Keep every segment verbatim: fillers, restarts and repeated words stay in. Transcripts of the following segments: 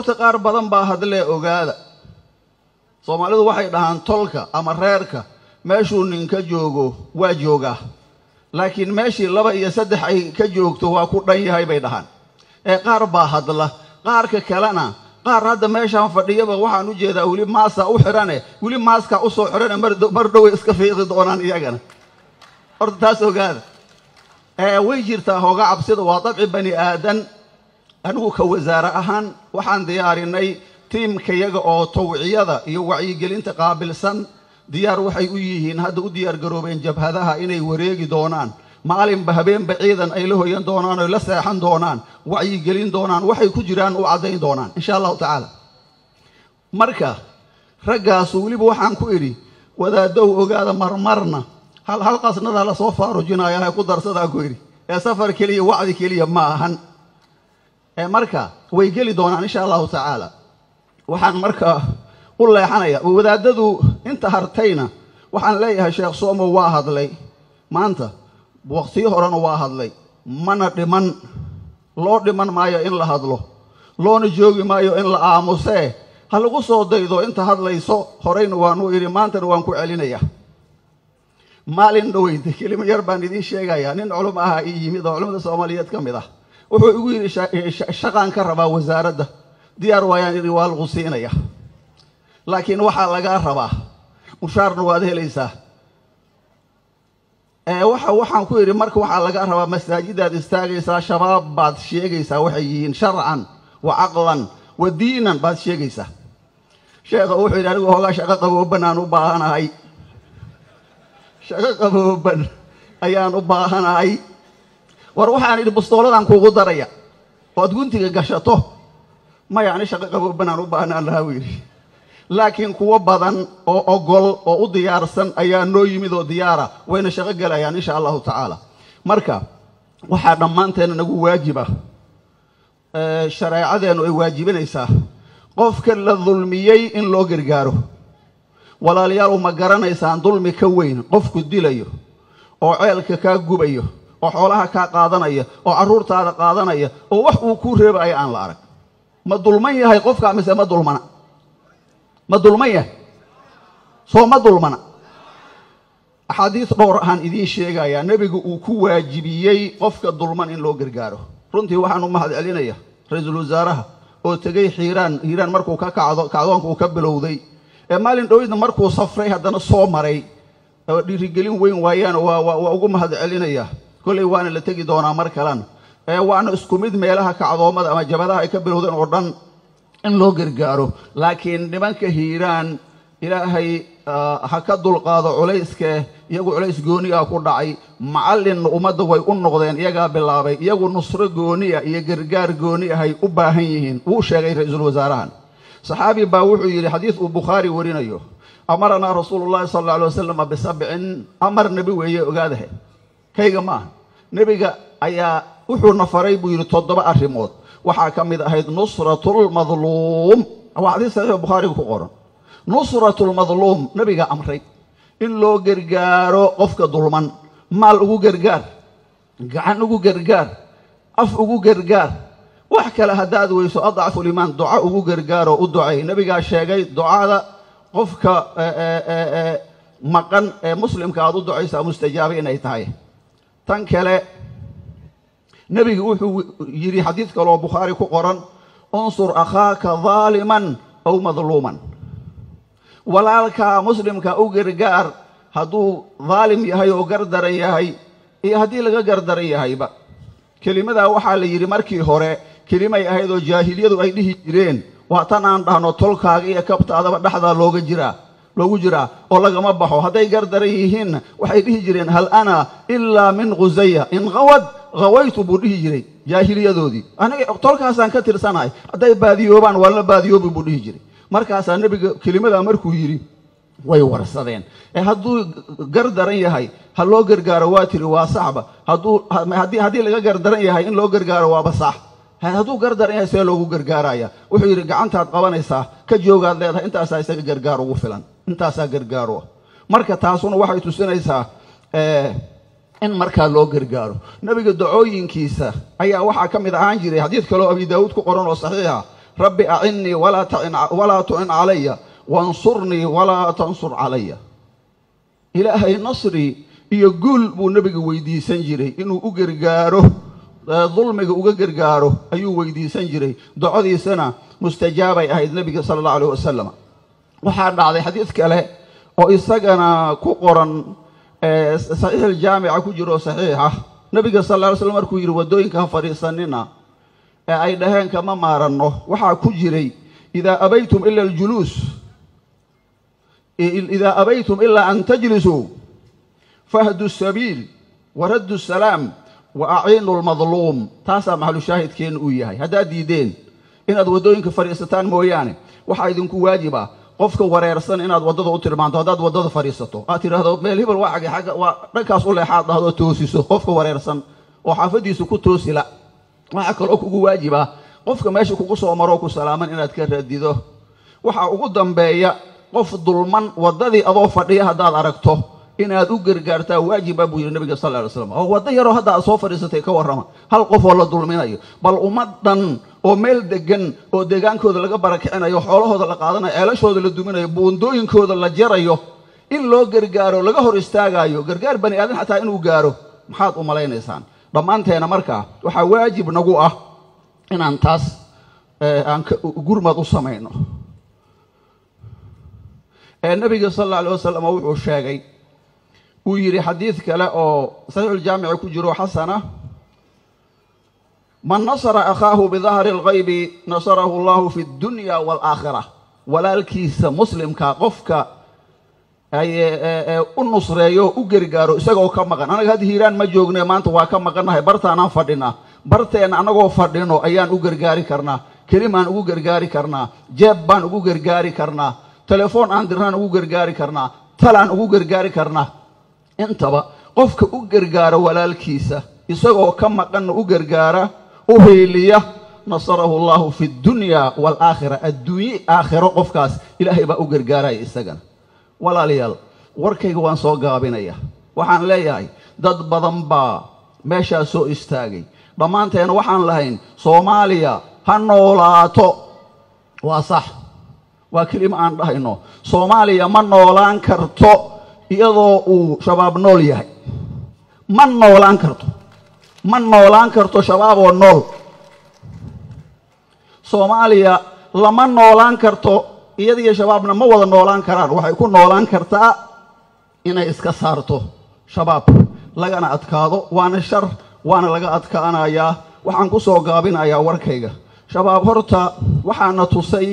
horta qaar badan baa hadlee ogaada Soomaalidu waxay dhahaan tolka ama reerka meeshuu ninka joogo waa joogaa laakiin meeshii laba iyo saddex ay ka joogto waa ku dhan yahay bay dhahaan ee qaar baa hadla qaarka kalena qaar hadda meeshaan fadhiyaba waxaan u jeedaa weli maasa u xirane weli maaska u soo xirane mar dhow iska fiiqi doonaan iyagana horta taas ogaada ee way jirtaa hooga cabsida waa dabci bani aadan anigu ka wasaare ahaan waxaan diyaarinay tiimkayaga oo tawciyada iyo wacyigelinta qaabilsan diyaar waxay u yihiin hadda u diyaar garoobeen jabhadaha inay wareegi doonaan maalinba habeenba ciidan ay la hoyan doonaan oo la seexan doonaan wacyigelin doonaan waxay ku jiraan u caddayn doonaan insha allahu tacaala marka raggaas weliba waxaan ku idhi wadaadow ogaada marmarna hal hal qasnada la soo faarujinaya hay ku darsadaa ku idhi ee safar keliya wacdi keliya ma ahan ee marka way geli doonaan insha allahu tacaala waxaan marka u leexanaya wadaadadu inta hartayna waxaan leeyahay sheekh Soomo waa hadlay maanta waqti horena waa hadlay mana dhiman loo dhiman maayo in la hadlo loona joogi maayo in la aamusee ha lagu soo daydo inta hadlayso horeyna waanu idhi maantana waan ku celinaya maalin dhaweyd kelimo yar baan idin sheegayaa nin culum ah ii yimid oo culimada Soomaaliyeed ka mid ah wuxuu igu yiri shaqaan ka rabaa wasaaradda diyaar waayaan idin waa lagu siinaya laakiin waxa laga rabaa mushaarna waad helaysaa ee waxa waxaan ku yiri marka waxa laga rabaa masaajidaad istaagaysaa shabaab baad sheegaysaa waxay yihiin sharcan wa aqlan wa diinan baad sheegaysaa sheekha wuxuu yiri anigu hoogaa shaqo qabooban aan u baahanahay shaqo qabooban ayaan u baahanahay war waxaan idhi bustooladan kuugu daraya oo aad guntiga gashato ma yaani shaqo qabooban aan u baahnaan lahaa wiiri laakiin kuwa badan oo ogol oo u diyaarsan ayaa noo yimid oo diyaara wayna shaqo galayaan insha allahu tacaala marka waxaa dhammaanteena nagu waajiba ee shareecadeenu ay waajibinaysaa qofka la dulmiyey in loo gargaaro walaalayaal ma garanaysaan dulmi ka weyn qofku dilayo oo ceelka ka gubayo oo xoolaha ka qaadanaya oo caruurtaada qaadanaya oo wax uu ku reebay aan la arag ma dulman yahay qofka mise ma dulmana ma dulman yahay soo ma dulmana axaadiis dhowr ahaan idiin sheegayaa nebigu uu ku waajibiyey qofka dulman in loo gargaaro runtii waxaan u mahad celinayaa ra'iisul wasaaraha oo tagay xiiraan xiiraan markuu ka kacdo kacdoonka uu ka bilowday ee maalin dhowidna markuu safray haddana soo maray oo dhiirigelin weyn waayaan waa waa ugu mahad celinayaa kulay waana la tagi doonaa mar kalena ee waana isku mid meelaha kacdoomada ama jabadaha ay ka bilowdeen oo dhan in loo gargaaro laakiin nimanka hiiraan ilaahay ha ka dulqaado culayska iyagu culays gooni ah ku dhacay macallin ummadda way u noqdeen iyaga bilaabay iyagu nusro gooni ah iyo gargaar gooni ah ay u baahan yihiin uu sheegay ra'iisul wasaarahan saxaabi baa wuxuu yiri xadiis uu Bukhari warinayo amarna rasuulullaahi sallallahu alayhi wasallam bi sab'in amar nabi weeye ogaadahay kayga ma nabiga ayaa wuxuu nafaray buu yiri toddoba arrimood waxaa ka mid ahayd nusratul madluum waa xadiis sahih Bukhari ku qoran nusratul madluum nabiga amray in loo gargaaro qofka dulman maal ugu gargaar gacan ugu gargaar af ugu gargaar wax kale hadaad weyso adcafu liman duca ugu gargaaro u ducay nabiga sheegay ducada qofka maqan ee muslimka aad u ducaysa mustajaab inay tahay tan kale nabiga wuxuu yiri xadiis kale oo Bukhari ku qoran unsur akhaaka zaliman aw madluman walaalka muslimka u gargaar haduu zalim yahay oo gardaran yahay iyo hadii laga gardaran yahayba kelimada waxa la yiri markii hore kelimay ahayd oo jaahiliyadu ay dhihi jireen waa tan aan dhahno tolkaaga iyo kabtaadaba dhaxda looga jiraa loogu jiraa oo lagama baxo haday gardaran yihiin waxay dhihi jireen hal ana illa min ghuzayya in qawad qawaytu buu dhihi jiray jaahiliyadoodii aniga tolkaasaan ka tirsanahay haday baadiyoobaan waa la baadiyoobi buu dhihi jiray markaas nabiga kelimada markuu yiri way warsadeen ee haduu gardaran yahay ha loo gargaaro waa tiri waa saxba haduu hadii hadii laga gardaran yahay in loo gargaaro waa sax haduu gardaran yahay see loogu gargaaraya wuxuu yiri gacantaad qabanaysaa ka joogaad leedahay intaas ay isaga gargaar ugu filan intaas gargaaro marka taasuna waxay tusinaysaa ee in marka loo gargaaro nabiga ducooyinkiisa ayaa waxa kamid ahaan jiray xadiis kale oo Abi Daawud ku qoran oo saxiixa rabbi acinnii walaa ta'in walaa tu'in calaya wansurnii walaa tansur calaya. ilaahay nasri iyo guul buu nabiga weydiisan jiray inuu u gargaaro dulmiga uga gargaaro ayuu weydiisan jiray. ducadiisana mustajaabay ahayd nabiga sala allahu alayhi wasallam. waxaa dhacday xadiid kale oo isagana ku qoran saxiix aljaamica ku jiro saxiixa nabiga sala allahu alayhi wasallam markuu yidhi waddooyinka ha fadhiisanina ee ay dhaheen kama maaranno waxaa ku jiray idaa abaytum ila aljuluus idaa abaytum ilaa an tajlisuu fahdu sabiil waraddu salaam wa aciinu lmadluum. taasaa maxalu shaahidkeenna uu yahay. haddaad diideen inaad waddooyinka fadhiisataan mooyaane waxaa idinku waajiba qofka wareersan inaad waddada u tilmaanto. haddaad waddada fadhiisato aad tidhaahdo meel hebel waa xagge xagga waa dhankaas u leexaad dhahdo toosiso qofka wareersan oo xaafaddiisu ku toosila. waxaa kaloo kugu waajiba qofka meesha kugu soo maroo ku salaaman inaad ka radido. waxaa ugu dambeeya qof dulman waddadii adoo fadhiya haddaad aragto inaad u gargaartaa waajiba buu yidhi nabiga sal lla alay slam. oo waddo yaroo hadda aad soo fadhiisatay ka warrama hal qof oo la dulminayo bal ummad dhan oo meel degan oo deegaankooda laga barakicinayo xoolahooda la qaadanayo ceelashooda la duminayo buundooyinkooda la jarayo in loo gargaaro laga hor istaagayo gargaar bani aadan xataa inuu gaaro maxaad u malaynaysaan? dhammaanteena markaa waxaa waajib nagu ah inaan taas aan gurmad u samayno. nabiga sal alla alay wasalam wuxuu sheegay uu yidhi xadiid kale oo saxiixuljaamici ku jiro xasana man nasara akhaahu bidahri alghaybi nasarahu allahu fi dunya waalaakhira. walaalkiisa muslimka qofka u nusreeyo u gargaaro isagoo ka maqan. anaga hadda hiiraan ma joogne maanta waa ka maqannahay bartaanaan fadhinaa. barteenna annagoo fadhino ayaan u gargaari karnaa. kelimaan ugu gargaari karnaa. jeeb baan ugu gargaari karnaa. telefoon aan dirnaan ugu gargaari karnaa. talaan ugu gargaari karnaa. intaba qofka u gargaara walaalkiisa isagoo ka maqanna u gargaara u hiiliya nasarahu allahu fi dunya waalaakhira. adduunye aakhiro qofkaas ilaahay baa u gargaaraya isagana. walaalayaal warkayga waan soo gaabinaya. waxaan leeyahay dad badan baa meeshaa soo istaagay. dhammaanteena waxaan lahayn soomaaliya ha noolaato. waa sax, waa kelimo aan dhahayno. soomaaliya ma noolaan karto iyadoo uu shabaab nool yahay. ma noolaan karto ma noolaan karto shabaaboo nool. soomaaliya lama noolaan karto iyadiyo shabaabna ma wada noolaan karaan. waxay ku noolaan kartaa inay iska saarto shabaab lagana adkaado. waana shar waana laga adkaanayaa. waxaan ku soo gaabinayaa warkayga. shabaab horta waxaana tusay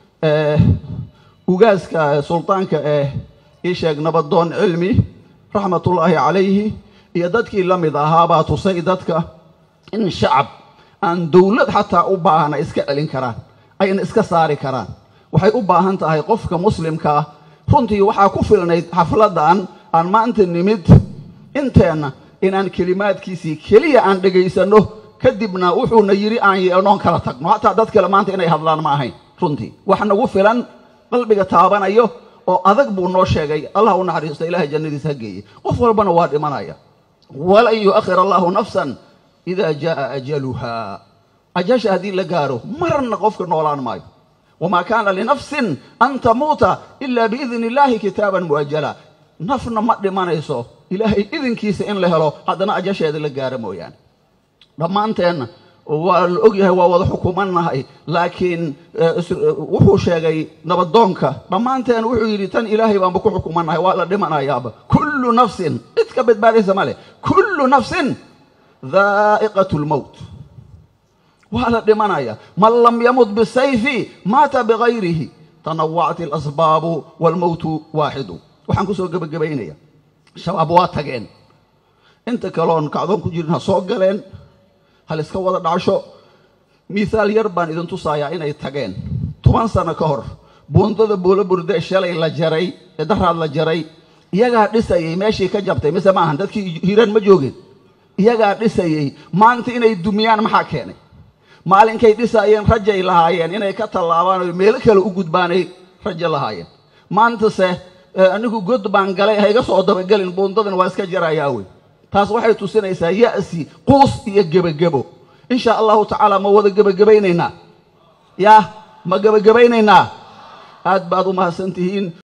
ugaaska sultaanka ee ii sheeg nabadoon cilmi raxmatullaahi calayhi iyo dadkii la mid ahaabaa tusay dadka in shacab aan dowlad xataa u baahana iska celin karaan ayna iska saari karaan. waxay u baahan tahay qofka muslimka ah. runtii waxaa ku filnayd xafladan aan maanta nimid inteenna inaan kelimaadkiisii keliya aan dhegaysanno kadibna wuxuuna yidhi aan yeelnoon kala tagno. hataa dad kale maanta inay hadlaan ma ahayn. runtii wax nagu filan qalbiga taabanayo oo adag buu noo sheegay. allah u naxariisto, ilaahay jannadiisa ha geeye. qof walbana waa dhimanaya. walan yu'akhir allahu nafsan idaa jaa ajaluha. ajasha haddii la gaaro marna qofka noolaan maayo. wamaa kaana linafsin an tamuuta ilaa biidni illaahi kitaaban mu'ajala. nafna ma dhimanayso ilaahay idinkiisa in la helo haddana ajasheeda la gaaro mooyaane. dhammaanteenna waa la ogyahay waa wada xukumannahay. laakiin wuxuu sheegay nabadoonka dhammaanteen wuxuu yidhi tan ilaahay baanba ku xukumannahay waa la dhimanayaaba. kullu nafsin cid ka badbaadaysa male. kullu nafsin dhaa'iqatu lmowt. waa la dhimanaya. man lam yamut bisayfi maata bigayrihi tanawacati alasbaabu waalmowtu waaxidu. waxaan ku soo gebagabaynaya shabaab waa tageen. inta kaloon kacdoon ku jirin ha soo galeen hal iska wada dhacsho. miihaal yar baan idin tusayaa inay tageen toban sano ka hor. buundada buulo burde shalay la jaray ee daraad la jaray iyagaa dhisayay meeshii ka jabtay mise maahan dadkii hiiraan ma joogeen. iyagaa dhisayay. maanta inay dumiyaan maxaa keenay? maalinkay dhisaayeen rajay lahaayeen inay ka tallaabaan oo meelo kale u gudbaanay rajo lahaayeen. maantase anigu god baan galay ha iga soo dabagelin buundadan waa iska jarayaa wey. taas waxay tusinaysaa ya'si, quus iyo gebagebo. in sha allahu tacaala ma wada gebagabaynaynaa? يا ما جب جبيننا هاد بعض ما سنتهين